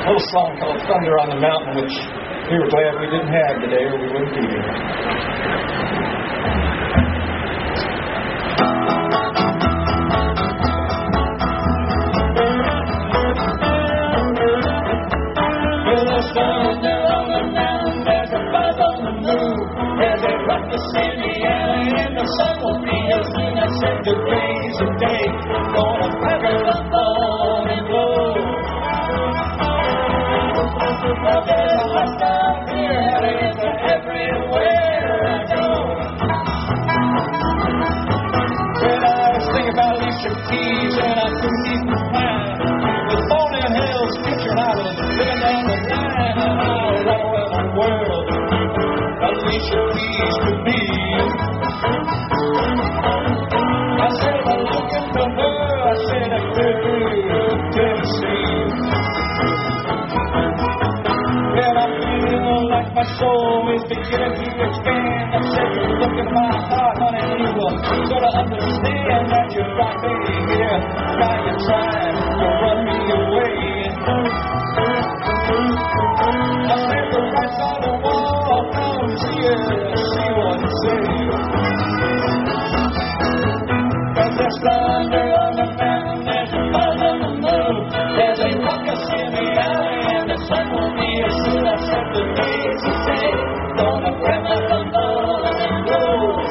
little song called Thunder on the Mountain, which we were glad we didn't have today or we wouldn't be here. Well, there's thunder on the mountain, there's a buzz on the moon, there's a ruckus in the alley, and the sun will be as soon as the day's a day, gonna feather the morning glow. Well, there's a hostile fear heading everywhere I go. When I was thinking about Alicia Keys and I couldn't keep my mind, with Born in Hell's future I was living down the line, and I was all in the world Alicia Keys could be. I said I'm looking for her, I said I could Tennessee. Like my soul is beginning to expand. I said, you look at my heart, honey, you will sort of understand that you got me here. Now you're trying to run me away. I said, the lights on the wall, come here, see what it says. Cause there's thunder on the mountain, there's a buzz on the moon, there's a ruckus in the alley, and the sun will be as soon as the days a day, gonna grab my phone and go.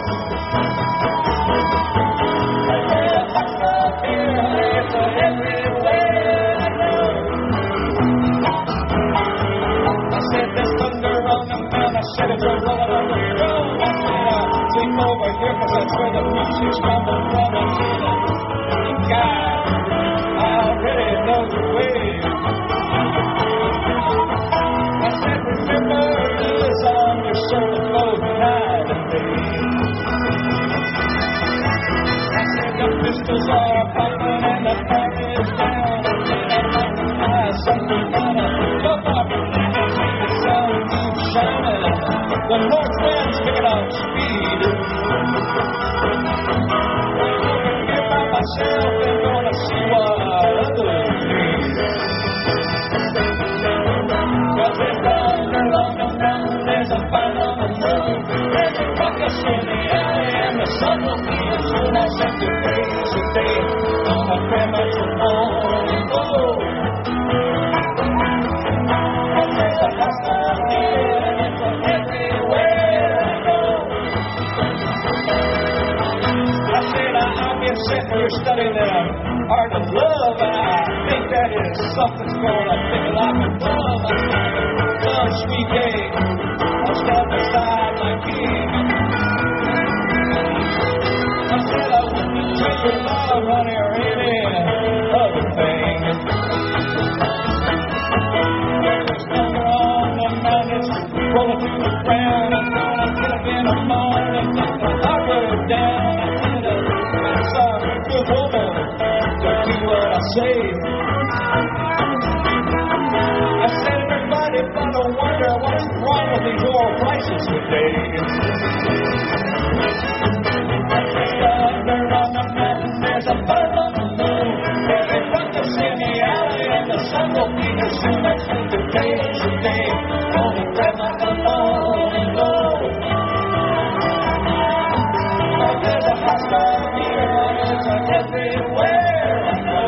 I said a hot stuff here, it's everywhere I go. I said there's thunder on the mountain, I said it's a rolling on the road. I said sleep over here, cause that's where the music's coming from. I said the guy, I already know the way. I said, remember, it's on your soul both night and day. I said, the pistols are popping and the fire is down. And I like to find something gonna jump up and see the sun keep shining. The north wind's picking up speed. I'm here by myself and gonna see what others need. Cause there's thunder on the mountain, there's a fire on the moon, there's a ruckus in the alley, and the sun will be as soon as the day's a day, gonna grab my phone and go. Cause there's a hostile here, and it's everywhere I go. I said I've been sitting here studying the art of love, and I think that is something's gonna pick it like a drum. Come, sweet day, I'll stand beside my king. I said I wouldn't trade your love, honey, or any other thing. There's thunder on the mountains, rolling through the ground. I'm gonna get up in the morning, let the heart go down. I said it's a good woman to do what I say. I said everybody better wonder what's wrong with these oil prices today. There's thunder on the mountain, there's a buzz on the moon, there's a ruckus in the alley, and the sun will be as soon as the day's a day. Gonna grab my phone and go. Oh, there's a hostile here, it's everywhere I go.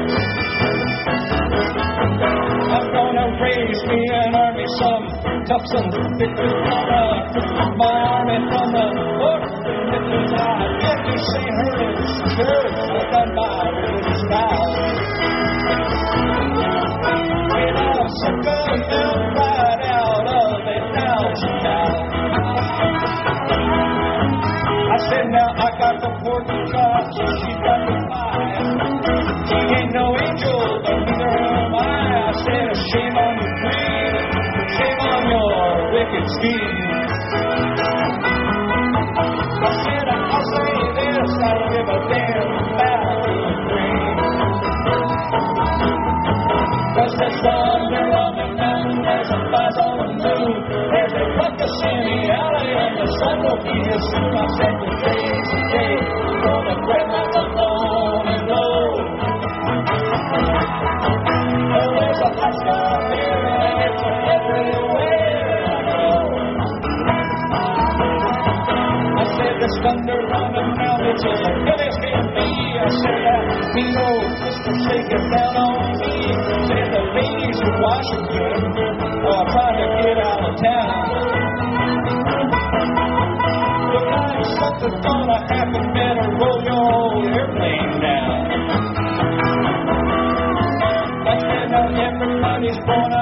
I'm gonna raise me an army, some tough sons of bitches, gonna my army from the orphanages. I get to St. Herman's Church, I've done my religious vows. And I'll suck them right out of a thousand cows. I said now I got the porky God, so she got the fire. She ain't no angel, but neither am I. I said shame on you, queen, shame on your wicked scheme. I said I'll say this, I don't give a damn about the queen. Cause there's thunder on the mountain, there's a buzz on the moon, there's a ruckus in the alley, and the sun will be as soon as the day's a day. Gonna grab my phone and go. Oh, there's a hot spot here. are shaking down on me. Said the ladies of Washington are trying to get out of town. But like something gonna happen, better roll your old airplane down. I said now everybody's gonna